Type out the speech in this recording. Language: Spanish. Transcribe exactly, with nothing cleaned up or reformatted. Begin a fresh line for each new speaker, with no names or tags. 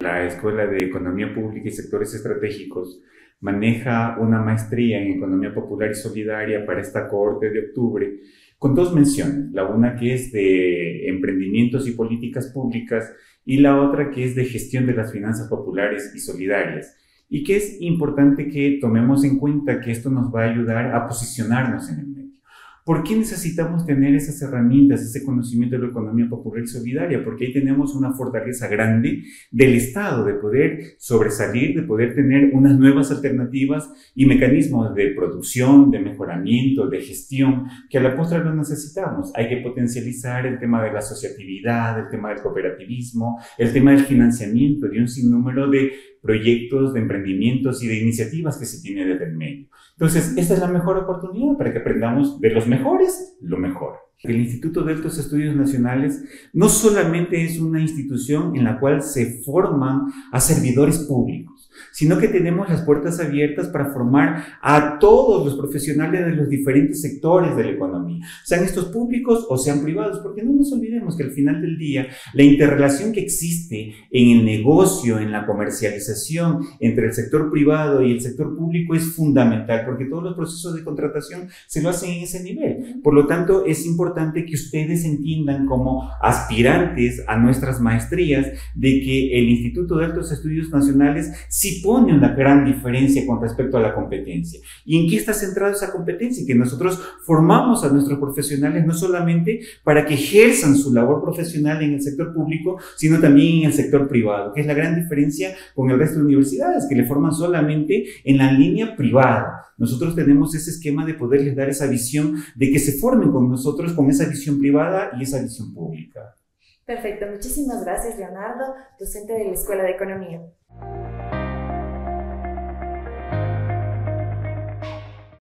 La Escuela de Economía Pública y Sectores Estratégicos maneja una maestría en Economía Popular y Solidaria para esta cohorte de octubre, con dos menciones, la una que es de emprendimientos y políticas públicas y la otra que es de gestión de las finanzas populares y solidarias, y que es importante que tomemos en cuenta que esto nos va a ayudar a posicionarnos en el medio. ¿Por qué necesitamos tener esas herramientas, ese conocimiento de la economía popular y solidaria? Porque ahí tenemos una fortaleza grande del Estado de poder sobresalir, de poder tener unas nuevas alternativas y mecanismos de producción, de mejoramiento, de gestión, que a la postre lo necesitamos. Hay que potencializar el tema de la asociatividad, el tema del cooperativismo, el tema del financiamiento de un sinnúmero de proyectos, de emprendimientos y de iniciativas que se tiene desde el medio. Entonces, esta es la mejor oportunidad para que aprendamos de los mejores lo mejor. El Instituto de Altos Estudios Nacionales no solamente es una institución en la cual se forman a servidores públicos, sino que tenemos las puertas abiertas para formar a todos los profesionales de los diferentes sectores de la economía, sean estos públicos o sean privados, porque no nos olvidemos que al final del día la interrelación que existe en el negocio, en la comercialización entre el sector privado y el sector público es fundamental, porque todos los procesos de contratación se lo hacen en ese nivel. Por lo tanto, es importante que ustedes entiendan como aspirantes a nuestras maestrías de que el Instituto de Altos Estudios Nacionales sí pone una gran diferencia con respecto a la competencia. ¿Y en qué está centrada esa competencia? Que nosotros formamos a nuestros profesionales no solamente para que ejerzan su labor profesional en el sector público, sino también en el sector privado, que es la gran diferencia con el resto de universidades, que le forman solamente en la línea privada. Nosotros tenemos ese esquema de poderles dar esa visión, de que se formen con nosotros con esa visión privada y esa visión pública.
Perfecto, muchísimas gracias, Leonardo, docente de la Escuela de Economía.